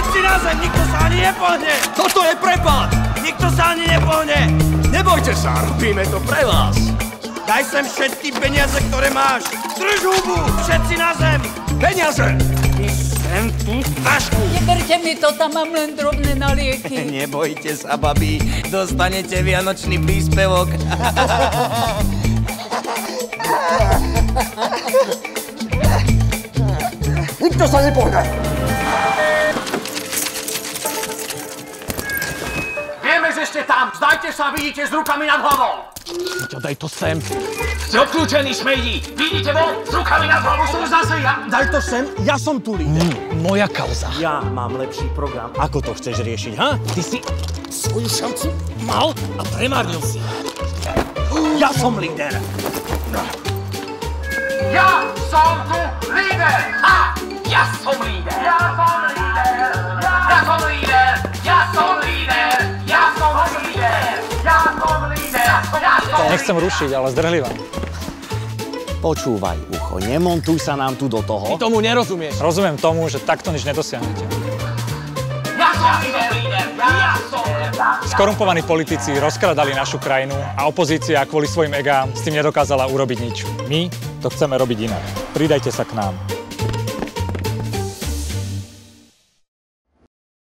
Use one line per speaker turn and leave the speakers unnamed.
Všetci na zem, nikto sa ani nepohne!
Toto je prepad!
Nikto sa ani nepohne!
Nebojte sa, robíme to pre vás.
Daj sem všetky peniaze, ktoré máš! Drž hubu! Všetci na zem!
Peniaze!
Sem tú tašku!
Neberte mi to, tam mám len drobné na lieky.
Nebojte sa, babi, dostanete vianočný príspevok.
Nikto sa nepohne! Vieme, že ste tam! Zdajte sa, vidíte s rukami nad hlavou! Peťo, daj to sem! Ste obklúčení, šmejdi! Vidíte von? S rukami nad hlavou som zase ja!
Daj to sem, ja som tu líder.
Moja kauza.
Ja mám lepší program. Ako to chceš riešiť, ha?
Ty si svoju šancu mal a premárnil si.
Ja som líder.
Ja som tu líder! Ha! Ja som líder! Ja som líder! Ja som líder! Ja som líder! Ja som líder! Ja som líder!
Nechcem rušiť, ale zdrhlivam.
Počúvaj, ucho, nemontuj sa nám tu do toho.
Ty tomu nerozumieš.
Rozumiem tomu, že takto nič nedosiahnete.
Ja som líder! Ja som líder!
Skorumpovaní politici rozkradali našu krajinu a opozícia kvôli svojim egám s tým nedokázala urobiť nič. My to chceme robiť inak. Pridajte sa k nám.